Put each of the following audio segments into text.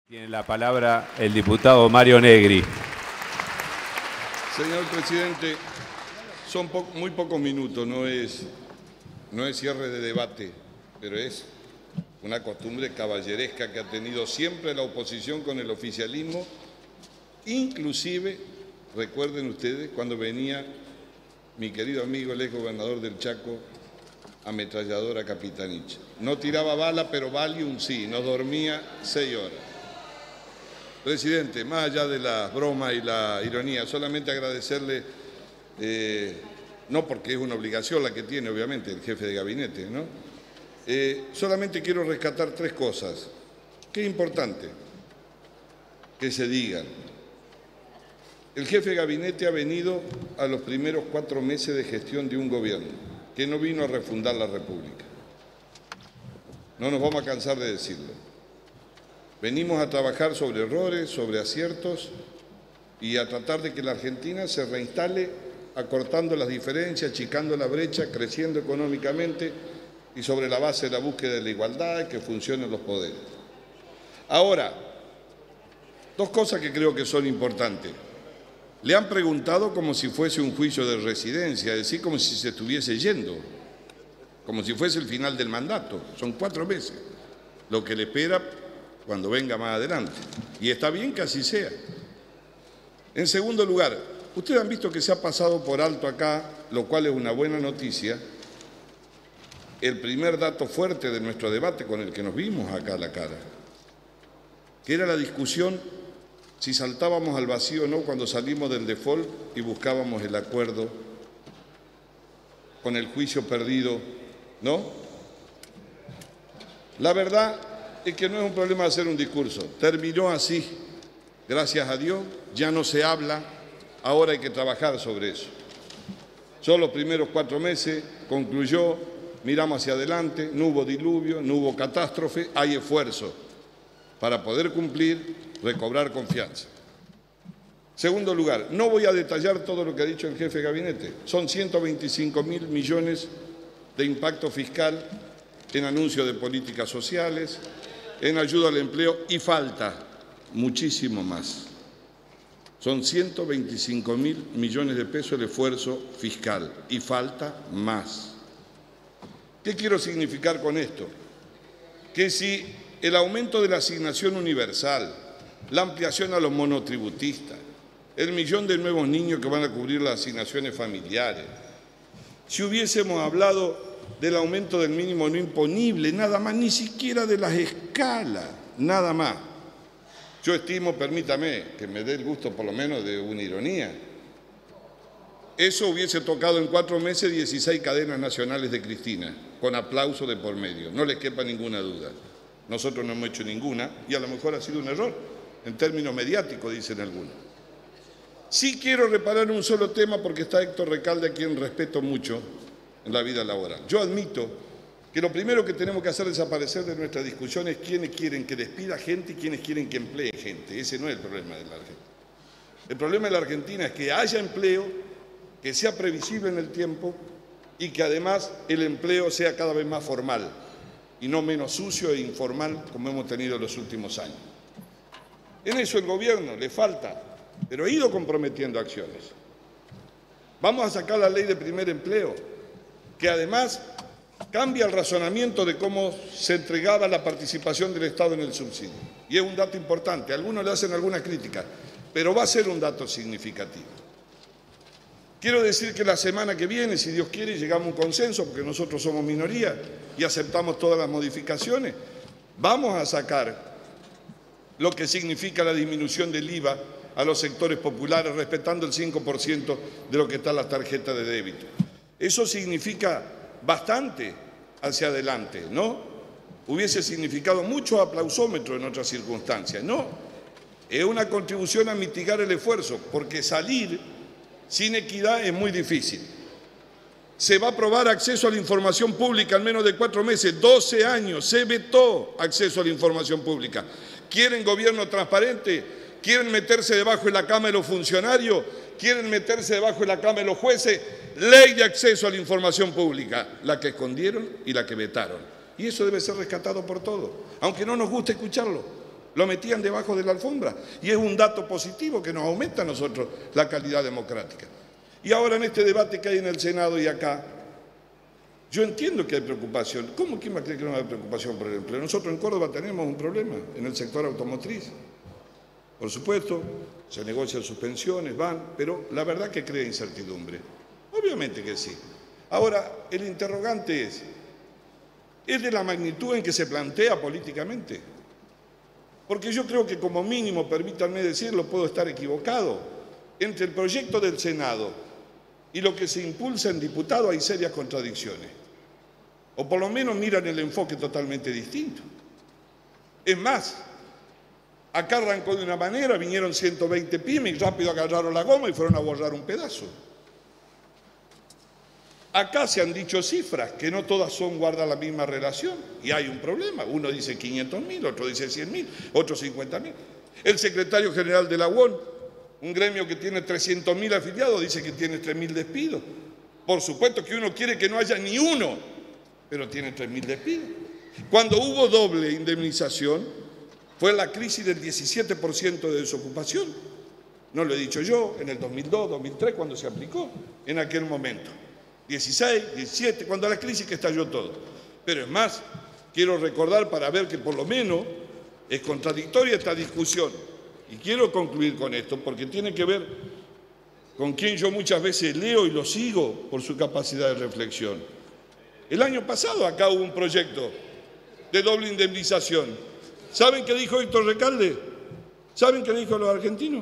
Tiene la palabra el diputado Mario Negri. Señor presidente, son muy pocos minutos, no es cierre de debate, pero es una costumbre caballeresca que ha tenido siempre la oposición con el oficialismo, inclusive, recuerden ustedes, cuando venía mi querido amigo, el exgobernador del Chaco, ametralladora Capitanich. No tiraba bala, pero Valium sí, no dormía 6 horas. Presidente, más allá de la broma y la ironía, solamente agradecerle, no porque es una obligación la que tiene obviamente el jefe de gabinete, ¿no? Solamente quiero rescatar 3 cosas, que es importante que se digan. El jefe de gabinete ha venido a los primeros 4 meses de gestión de un gobierno, que no vino a refundar la República. No nos vamos a cansar de decirlo. Venimos a trabajar sobre errores, sobre aciertos y a tratar de que la Argentina se reinstale acortando las diferencias, achicando la brecha, creciendo económicamente y sobre la base de la búsqueda de la igualdad, que funcionen los poderes. Ahora, 2 cosas que creo que son importantes. Le han preguntado como si fuese un juicio de residencia, es decir, como si se estuviese yendo, como si fuese el final del mandato. Son 4 meses, lo que le espera cuando venga más adelante. Y está bien que así sea. En segundo lugar, ustedes han visto que se ha pasado por alto acá, lo cual es una buena noticia, el primer dato fuerte de nuestro debate con el que nos vimos acá a la cara, que era la discusión si saltábamos al vacío o no cuando salimos del default y buscábamos el acuerdo con el juicio perdido, ¿no? La verdad es que no es un problema hacer un discurso. Terminó así, gracias a Dios, ya no se habla, ahora hay que trabajar sobre eso. Son los primeros 4 meses, concluyó, miramos hacia adelante, no hubo diluvio, no hubo catástrofe, hay esfuerzo para poder cumplir, recobrar confianza. Segundo lugar, no voy a detallar todo lo que ha dicho el jefe de gabinete. Son 125.000 millones de impacto fiscal en anuncio de políticas sociales, en ayuda al empleo y falta muchísimo más. Son 125.000 millones de pesos el esfuerzo fiscal y falta más. ¿Qué quiero significar con esto? Que si el aumento de la asignación universal, la ampliación a los monotributistas, el millón de nuevos niños que van a cubrir las asignaciones familiares, si hubiésemos hablado del aumento del mínimo no imponible, nada más, ni siquiera de las escalas, nada más. Yo estimo, permítame, que me dé el gusto por lo menos de una ironía. Eso hubiese tocado en 4 meses 16 cadenas nacionales de Cristina, con aplauso de por medio, no les quepa ninguna duda. Nosotros no hemos hecho ninguna y a lo mejor ha sido un error, en términos mediáticos, dicen algunos. Sí quiero reparar un solo tema porque está Héctor Recalde, a quien respeto mucho en la vida laboral. Yo admito que lo primero que tenemos que hacer desaparecer de nuestra discusión es quiénes quieren que despida gente y quiénes quieren que emplee gente. Ese no es el problema de la Argentina. El problema de la Argentina es que haya empleo, que sea previsible en el tiempo y que además el empleo sea cada vez más formal y no menos sucio e informal como hemos tenido en los últimos años. En eso el gobierno le falta, pero ha ido comprometiendo acciones. Vamos a sacar la ley de primer empleo, que además cambia el razonamiento de cómo se entregaba la participación del Estado en el subsidio. Y es un dato importante, algunos le hacen alguna crítica, pero va a ser un dato significativo. Quiero decir que la semana que viene, si Dios quiere, llegamos a un consenso, porque nosotros somos minoría y aceptamos todas las modificaciones, vamos a sacar lo que significa la disminución del IVA a los sectores populares, respetando el 5% de lo que está en la tarjeta de débito. Eso significa bastante hacia adelante, ¿no? Hubiese significado mucho aplausómetro en otras circunstancias, ¿no? Es una contribución a mitigar el esfuerzo, porque salir sin equidad es muy difícil. Se va a aprobar acceso a la información pública en menos de 4 meses, 12 años, se vetó acceso a la información pública. ¿Quieren gobierno transparente? ¿Quieren meterse debajo de la cama de los funcionarios? ¿Quieren meterse debajo de la cama de los jueces? Ley de acceso a la información pública, la que escondieron y la que vetaron. Y eso debe ser rescatado por todos, aunque no nos guste escucharlo. lo metían debajo de la alfombra. Y es un dato positivo que nos aumenta a nosotros la calidad democrática. Y ahora en este debate que hay en el Senado y acá, yo entiendo que hay preocupación. ¿Cómo quién va a creer que no hay preocupación por el empleo? Nosotros en Córdoba tenemos un problema en el sector automotriz. Por supuesto, se negocian suspensiones, pero la verdad que crea incertidumbre. Obviamente que sí. Ahora, el interrogante es de la magnitud en que se plantea políticamente. Porque yo creo que como mínimo, permítanme decirlo, puedo estar equivocado, entre el proyecto del Senado y lo que se impulsa en diputado hay serias contradicciones. O por lo menos miran el enfoque totalmente distinto. Es más, acá arrancó de una manera, vinieron 120 pymes y rápido agarraron la goma y fueron a borrar un pedazo. Acá se han dicho cifras que no todas guardan la misma relación y hay un problema. Uno dice 500.000, otro dice 100.000, otro 50.000. El secretario general de la UON, un gremio que tiene 300.000 afiliados, dice que tiene 3.000 despidos. Por supuesto que uno quiere que no haya ni uno, pero tiene 3.000 despidos. Cuando hubo doble indemnización, fue la crisis del 17% de desocupación. No lo he dicho yo, en el 2002, 2003, cuando se aplicó, en aquel momento. 16, 17, cuando la crisis que estalló todo. Pero es más, quiero recordar para ver que por lo menos es contradictoria esta discusión. Y quiero concluir con esto, porque tiene que ver con quien yo muchas veces leo y lo sigo por su capacidad de reflexión. El año pasado acá hubo un proyecto de doble indemnización. ¿Saben qué dijo Héctor Recalde? ¿Saben qué dijo los argentinos?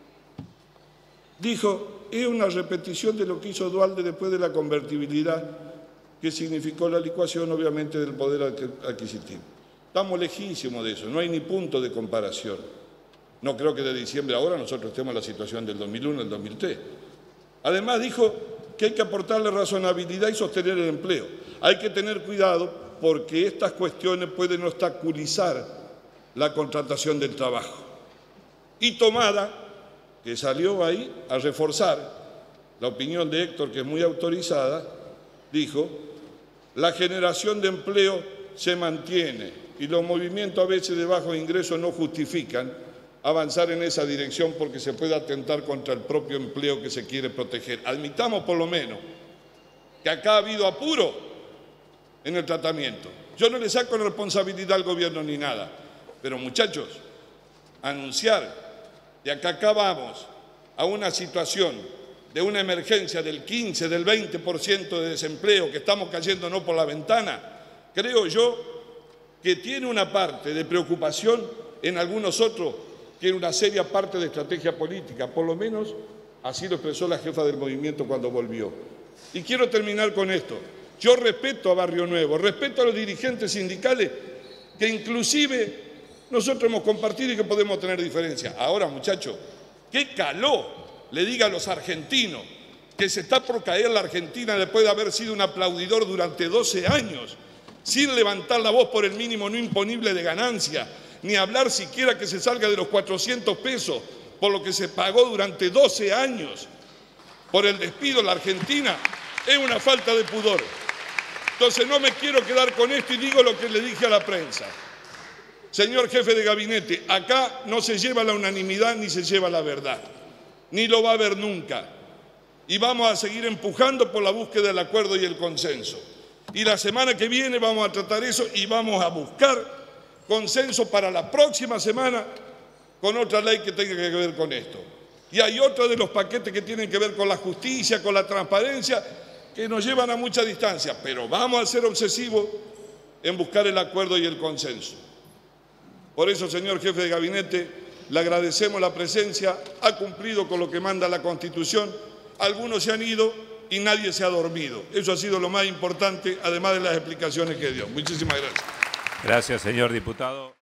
Dijo, es una repetición de lo que hizo Duhalde después de la convertibilidad, que significó la licuación, obviamente, del poder adquisitivo. Estamos lejísimos de eso, no hay ni punto de comparación. No creo que de diciembre a ahora nosotros estemos en la situación del 2001, del 2003. Además dijo que hay que aportarle razonabilidad y sostener el empleo. Hay que tener cuidado porque estas cuestiones pueden obstaculizar la contratación del trabajo. Y Tomada, que salió ahí a reforzar la opinión de Héctor, que es muy autorizada, dijo, la generación de empleo se mantiene y los movimientos a veces de bajo ingreso no justifican avanzar en esa dirección porque se puede atentar contra el propio empleo que se quiere proteger. Admitamos por lo menos que acá ha habido apuro en el tratamiento. Yo no le saco la responsabilidad al gobierno ni nada, pero muchachos, anunciar de acá vamos a una situación de una emergencia del 15, del 20% de desempleo, que estamos cayendo no por la ventana, creo yo que tiene una parte de preocupación, en algunos otros tiene una seria parte de estrategia política, por lo menos así lo expresó la jefa del movimiento cuando volvió. Y quiero terminar con esto. Yo respeto a Barrio Nuevo, respeto a los dirigentes sindicales que inclusive nosotros hemos compartido y que podemos tener diferencias. Ahora, muchachos, qué caló le diga a los argentinos que se está por caer la Argentina después de haber sido un aplaudidor durante 12 años, sin levantar la voz por el mínimo no imponible de ganancia, ni hablar siquiera que se salga de los 400 pesos por lo que se pagó durante 12 años por el despido en la Argentina, es una falta de pudor. Entonces no me quiero quedar con esto y digo lo que le dije a la prensa. Señor jefe de gabinete, acá no se lleva la unanimidad ni se lleva la verdad, ni lo va a haber nunca. Y vamos a seguir empujando por la búsqueda del acuerdo y el consenso. Y la semana que viene vamos a tratar eso y vamos a buscar consenso para la próxima semana con otra ley que tenga que ver con esto. Y hay otro de los paquetes que tienen que ver con la justicia, con la transparencia, que nos llevan a mucha distancia, pero vamos a ser obsesivos en buscar el acuerdo y el consenso. Por eso, señor jefe de gabinete, le agradecemos la presencia, ha cumplido con lo que manda la Constitución, algunos se han ido y nadie se ha dormido. Eso ha sido lo más importante, además de las explicaciones que dio. Muchísimas gracias. Gracias, señor diputado.